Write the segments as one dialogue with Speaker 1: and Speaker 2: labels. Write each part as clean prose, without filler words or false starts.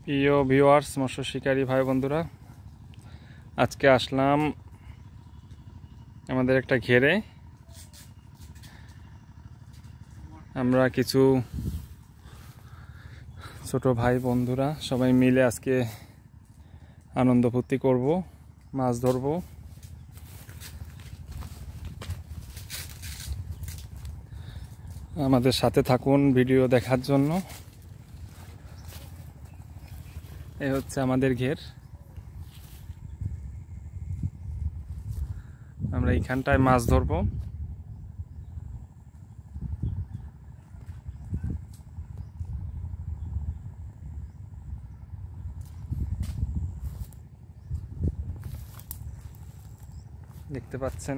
Speaker 1: প্রিয় ভিউয়ার্স, মৎস্য শিকারী ভাই বন্ধুরা, আজকে আসলাম আমাদের একটা ঘেরে। আমরা কিছু ছোট ভাই বন্ধুরা সবাই মিলে আজকে আনন্দ ফুর্তি করব, মাছ ধরব। আমাদের সাথে থাকুন ভিডিও দেখার জন্য। এই হচ্ছে আমাদের ঘের। আমরা এইখানটায় মাছ ধরবো। দেখতে পাচ্ছেন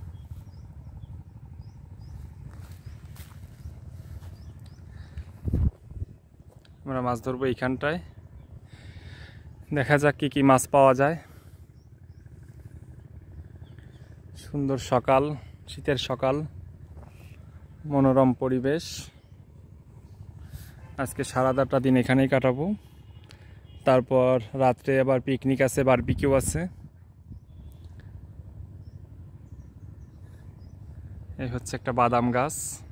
Speaker 1: আমরা মাছ ধরবো এইখানটায়। দেখা যাক কি কি মাছ পাওয়া যায়। সুন্দর সকাল, শীতের সকাল, মনোরম পরিবেশ। আজকে সারাটা দিন এখানেই কাটাবো। তারপর রাত্রে আবার পিকনিক আছে, বারবিকিউ আছে। এই হচ্ছে একটা বাদাম গাছ,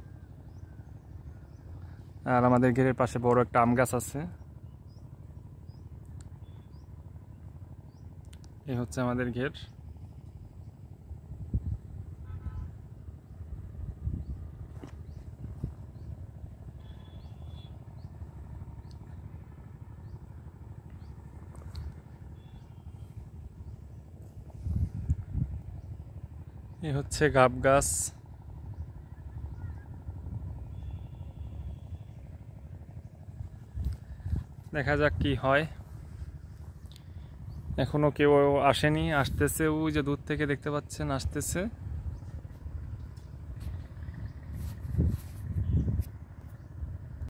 Speaker 1: আর আমাদের ঘেরের পাশে বড় একটা আম গাছ আছে। এই হচ্ছে আমাদের ঘের। এই হচ্ছে গাব গাছ। দেখা যাক কি হয়। এখনো কেউ আসেনি, আসতেছে। ওই যে দূর থেকে দেখতে পাচ্ছেন আসতেছে।